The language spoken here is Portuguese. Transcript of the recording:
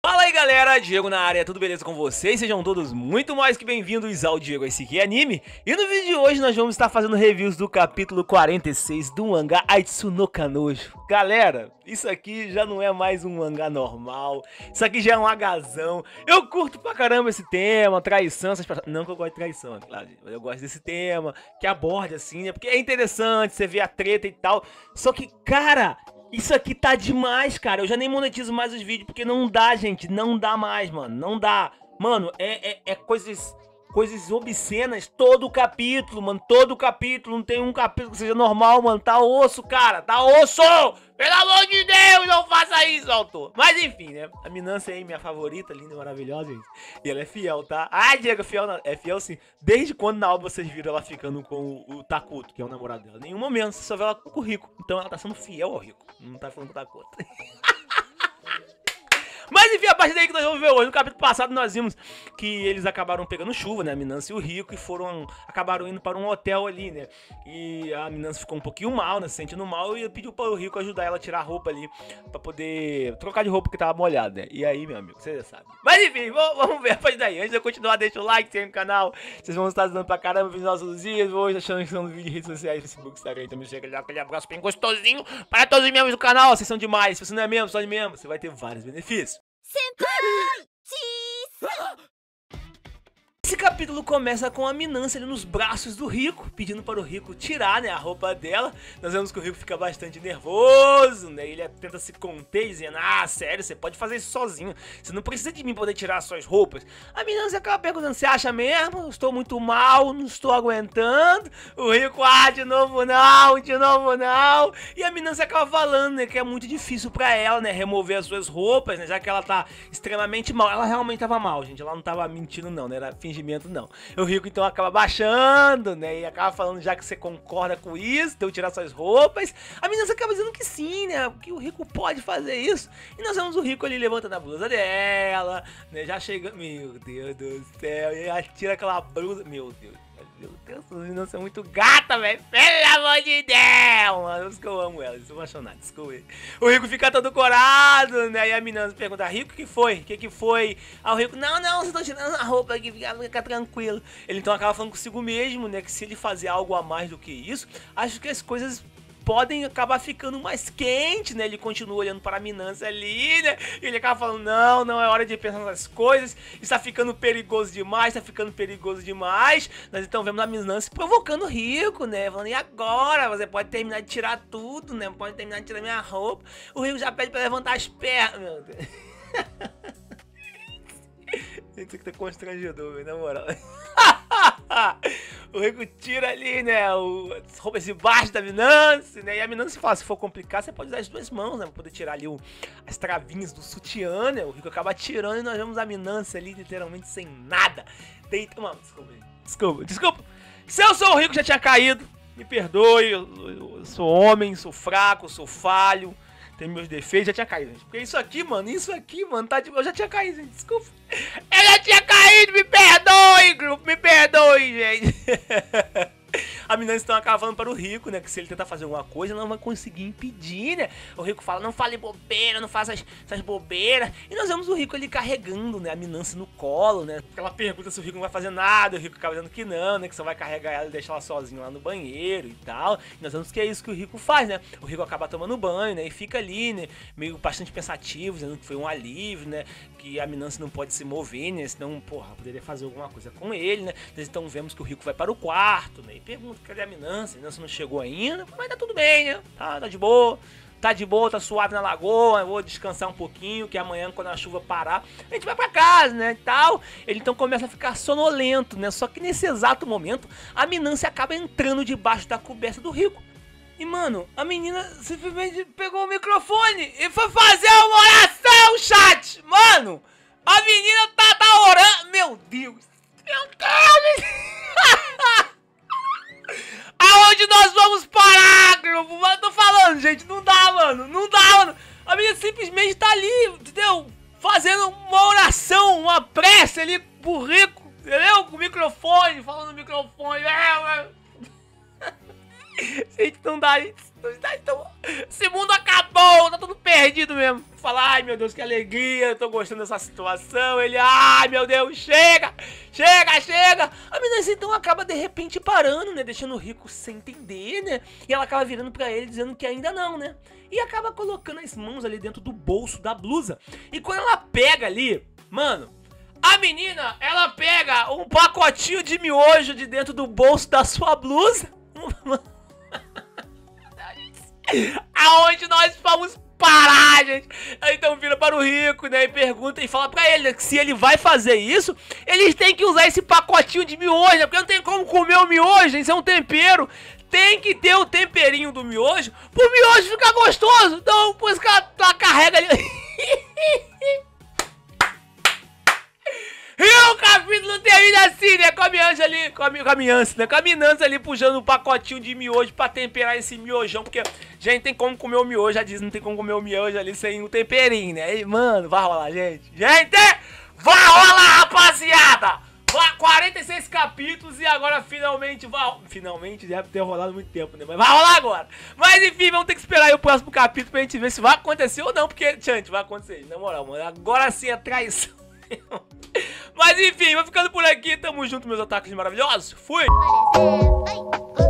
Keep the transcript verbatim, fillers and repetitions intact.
Fala aí galera, Diego na área, tudo beleza com vocês? Sejam todos muito mais que bem-vindos ao Diego esse aqui é Anime. E no vídeo de hoje nós vamos estar fazendo reviews do capítulo quarenta e seis do mangá Aitsu no Kanojo. Galera, isso aqui já não é mais um mangá normal, isso aqui já é um agazão. Eu curto pra caramba esse tema, traição, essas pessoas... Não que eu gosto de traição, é claro, mas eu gosto desse tema, que aborde assim, né? Porque é interessante, você vê a treta e tal. Só que, cara... isso aqui tá demais, cara. Eu já nem monetizo mais os vídeos, porque não dá, gente. Não dá mais, mano. Não dá. Mano, é, é, é coisas, coisas obscenas todo o capítulo, mano. Todo o capítulo. Não tem um capítulo que seja normal, mano. Tá osso, cara. Tá osso! Pelo amor de Deus, não faça isso, autor. Mas enfim, né? A Minância aí, minha favorita, linda e maravilhosa, gente. E ela é fiel, tá? Ah, Diego, fiel não. É fiel sim. Desde quando na obra vocês viram ela ficando com o, o Takuto, que é o namorado dela? Em nenhum momento você só vê ela com o Rico. Então ela tá sendo fiel ao Rico. Não tá falando com o Takuto. Mas enfim, a partir daí que nós vamos ver hoje. No capítulo passado nós vimos que eles acabaram pegando chuva, né? A Minância e o Rico, e foram, acabaram indo para um hotel ali, né? E a Minância ficou um pouquinho mal, né? Se sentindo mal, e pediu para o Rico ajudar ela a tirar a roupa ali, pra poder trocar de roupa que tava molhada, né? E aí, meu amigo, você já sabe. Mas enfim, vamos ver a partir daí. Antes de eu continuar, deixa o like, se inscreve no canal. Vocês vão estar ajudando pra caramba nos nossos dias. Hoje achando que são no vídeo de redes sociais, Facebook, Instagram. Então me chega ali, aquele abraço bem gostosinho para todos os membros do canal. Vocês são demais. Se você não é membro, só de membro, você vai ter vários benefícios. Esse capítulo começa com a Minância ali nos braços do Rico, pedindo para o Rico tirar, né, a roupa dela. Nós vemos que o Rico fica bastante nervoso, né, ele tenta se conter, dizendo, ah, sério, você pode fazer isso sozinho, você não precisa de mim poder tirar suas roupas. A Minância acaba perguntando, você acha mesmo? Estou muito mal, não estou aguentando. O Rico, ah, de novo não, de novo não. E a Minância acaba falando, né, que é muito difícil para ela, né, remover as suas roupas, né, já que ela tá extremamente mal. Ela realmente tava mal, gente, ela não tava mentindo não, né, era fingimento não. O Rico então acaba baixando, né, e acaba falando já que você concorda com isso, de eu tirar suas roupas. A Minância acaba dizendo que sim, né, que o Rico pode fazer isso. E nós vemos o Rico ali levantando a blusa dela, né, já chega, meu Deus do céu, e ela tira aquela blusa, meu Deus. Meu Deus, essa Minância é muito gata, velho. Pelo amor de Deus, mano. Por isso que eu amo ela, sou apaixonado, desculpa. O Rico fica todo corado, né? E a Minância pergunta, Rico, o que foi? O que que foi? Aí o Rico, não, não, vocês estão tirando a roupa aqui, fica, fica tranquilo. Ele então acaba falando consigo mesmo, né? Que se ele fazer algo a mais do que isso, acho que as coisas podem acabar ficando mais quentes, né? Ele continua olhando para a Minância ali, né? E ele acaba falando, não, não é hora de pensar nas coisas, está ficando perigoso demais, está ficando perigoso demais. Nós então vemos a Minância provocando o Rico, né? Falando, e agora? Você pode terminar de tirar tudo, né? Pode terminar de tirar minha roupa. O Rico já pede para levantar as pernas, meu Deus. Isso aqui tá constrangedor, velho, na moral. O Rico tira ali, né, o, as roupas debaixo da Minância, né, e a Minância fala, se for complicar, você pode usar as duas mãos, né, pra poder tirar ali o, as travinhas do sutiã, né, o Rico acaba tirando e nós vemos a Minância ali literalmente sem nada. Deita, mano, desculpa, desculpa, desculpa. Se eu sou o Rico, já tinha caído, me perdoe, eu, eu, eu sou homem, sou fraco, sou falho. Tem meus defeitos, já tinha caído, gente. Porque isso aqui, mano, isso aqui, mano, tá de... Eu já tinha caído, gente, desculpa. Eu já tinha caído, me perdoe, grupo, me perdoe, gente. A Minância então acaba falando para o Rico, né, que se ele tentar fazer alguma coisa, não vai conseguir impedir, né. O Rico fala, não fale bobeira, não faça essas bobeiras. E nós vemos o Rico ali carregando, né, a Minância no colo, né. Ela pergunta se o Rico não vai fazer nada, o Rico acaba dizendo que não, né, que só vai carregar ela e deixar ela sozinha lá no banheiro e tal. E nós vemos que é isso que o Rico faz, né. O Rico acaba tomando banho, né, e fica ali, né, meio bastante pensativo, dizendo que foi um alívio, né, que a Minância não pode se mover, né, senão, porra, poderia fazer alguma coisa com ele, né. Então vemos que o Rico vai para o quarto, né, e pergunta, cadê a Minância? A Minância não chegou ainda, mas tá tudo bem, né? Tá, tá de boa, tá de boa, tá suave na lagoa, eu vou descansar um pouquinho, que amanhã, quando a chuva parar, a gente vai pra casa, né, e tal. Ele então começa a ficar sonolento, né? Só que nesse exato momento, a Minância acaba entrando debaixo da coberta do Rico. E, mano, a menina simplesmente pegou o microfone e foi fazer uma oração, chat! Mano, a menina tá, tá orando... Meu Deus! Meu Deus! Aonde nós vamos parar, grupo? Mas tô falando, gente, não dá, mano, não dá, mano. A menina simplesmente tá ali, entendeu? Fazendo uma oração, uma prece ali pro Rico, entendeu? Com o microfone, falando no microfone. É, mano. Gente, não dá, gente. Então, esse mundo acabou, tá tudo perdido mesmo. Fala, ai meu Deus, que alegria, eu tô gostando dessa situação. Ele, ai meu Deus, chega, chega, chega. A menina então acaba de repente parando, né, deixando o Rico sem entender, né. E ela acaba virando pra ele dizendo que ainda não, né. E acaba colocando as mãos ali dentro do bolso da blusa. E quando ela pega ali, mano, a menina, ela pega um pacotinho de miojo de dentro do bolso da sua blusa. Aonde nós vamos parar, gente? Então vira para o Rico, né, e pergunta e fala pra ele, né, que se ele vai fazer isso, eles têm que usar esse pacotinho de miojo, né, porque não tem como comer o miojo, isso é um tempero. Tem que ter o temperinho do miojo pro miojo ficar gostoso. Então, por isso que ela, ela carrega ali. E o capítulo termina assim, né? Com a Miança ali, com a, com a Miança, né? Com a Minança ali puxando um pacotinho de miojo pra temperar esse miojão, porque gente tem como comer o miojo, já diz, não tem como comer o miojo ali sem o temperinho, né? E, mano, vai rolar, gente. Gente, vai rolar, rapaziada! Vai, quarenta e seis capítulos e agora finalmente vai... Finalmente, deve ter rolado muito tempo, né? Mas vai rolar agora. Mas enfim, vamos ter que esperar aí o próximo capítulo pra gente ver se vai acontecer ou não, porque, gente, vai acontecer, na moral, mano. Agora sim é traição. Mas enfim, vou ficando por aqui. Tamo junto, meus ataques maravilhosos. Fui!